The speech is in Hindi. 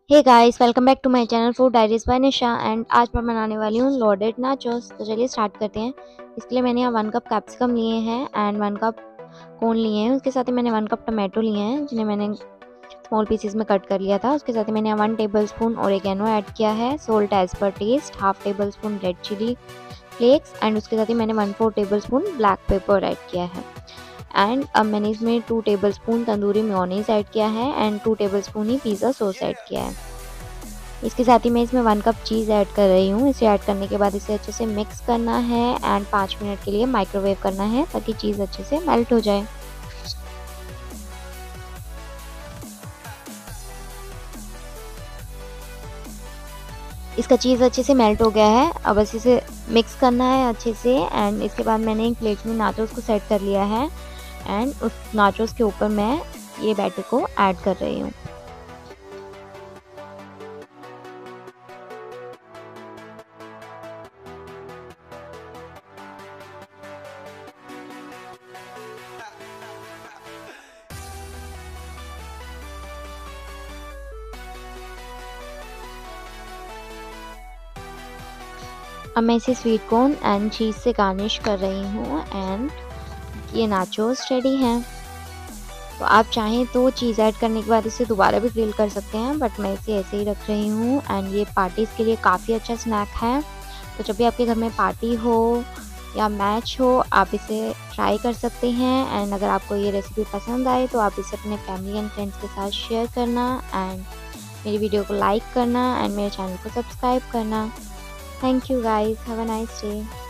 Hey guys, welcome back to my channel food diaries by Nisha. And आज मैं बनाने वाली हूँ लोडेड नाचोस। तो चलिए स्टार्ट करते हैं। इसके लिए मैंने यहाँ 1 कप कैप्सिकम लिए हैं एंड 1 कप कॉर्न लिए हैं। उसके साथ ही मैंने 1 कप टमाटो लिए हैं जिन्हें मैंने स्मॉल पीसेस में कट कर लिया था। उसके साथ ही मैंने यहाँ 1 टेबल स्पून ओरिगेनो ऐड किया है, salt as per taste, half tablespoon red chilli flakes and उसके साथ ही मैंने 1/4 tablespoon black pepper add किया है। एंड अब मैंने इसमें 2 tablespoon tandoori mayonnaise add किया है एंड 2 टेबल स्पून ही पिज़्ज़ा सॉस ऐड किया है। इसके साथ ही मैं इसमें 1 कप चीज़ ऐड कर रही हूँ। इसे ऐड करने के बाद इसे अच्छे से मिक्स करना है एंड 5 मिनट के लिए माइक्रोवेव करना है ताकि चीज़ अच्छे से मेल्ट हो जाए। इसका चीज़ अच्छे से मेल्ट हो गया है। अब बस इसे मिक्स करना है अच्छे से एंड इसके बाद मैंने एक प्लेट में नाचोस को सेट कर लिया है एंड उस नाचोस के ऊपर मैं ये बैटर को ऐड कर रही हूँ। अब मैं इसे स्वीट कॉर्न एंड चीज़ से गार्निश कर रही हूँ एंड ये नाचोस रेडी हैं। तो आप चाहें तो चीज़ ऐड करने के बाद इसे दोबारा भी ग्रिल कर सकते हैं, बट मैं इसे ऐसे ही रख रही हूँ एंड ये पार्टीज़ के लिए काफ़ी अच्छा स्नैक है। तो जब भी आपके घर में पार्टी हो या मैच हो आप इसे ट्राई कर सकते हैं। एंड अगर आपको ये रेसिपी पसंद आए तो आप इसे अपने फैमिली एंड फ्रेंड्स के साथ शेयर करना एंड मेरी वीडियो को लाइक करना एंड मेरे चैनल को सब्सक्राइब करना। Thank you guys, have a nice day.